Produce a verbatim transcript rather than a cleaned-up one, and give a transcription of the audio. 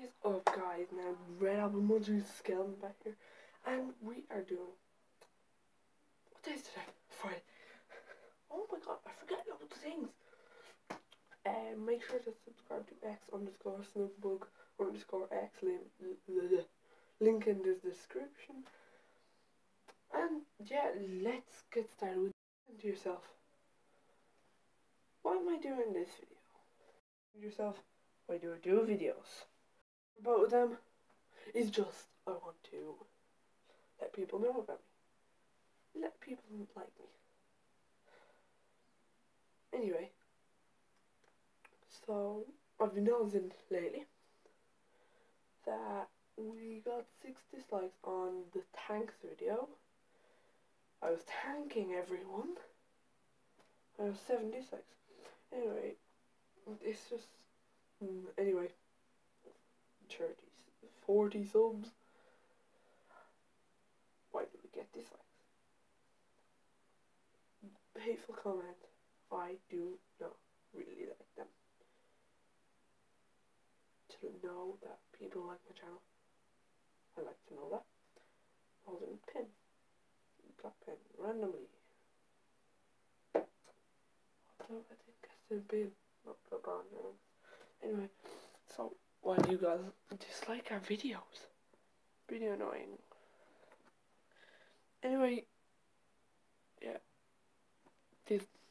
What is up, guys? Now, Red Apple Munching Skeleton back here, and we are doing. What day is today? Friday. Oh my god, I forget loads of things. Um, make sure to subscribe to X underscore Snoopbug underscore X link, link in the description. And yeah, let's get started with thinking to yourself, why am I doing this video? Yourself, why do I do videos? Both of them is just I want to let people know about me. Let people like me. Anyway, so I've been noticing lately that we got six dislikes on the tanks video. I was thanking everyone. I have seven dislikes. Anyway, it's just anyway, thirty, forty subs. Why did we get dislikes? Hateful comment. I do not really like them. To know that people like my channel, I like to know that. Holding a pen, black pen, randomly. Although I think it's a bin, not the brand name. Anyway, so why do you guys dislike our videos? Pretty annoying. Anyway, yeah, this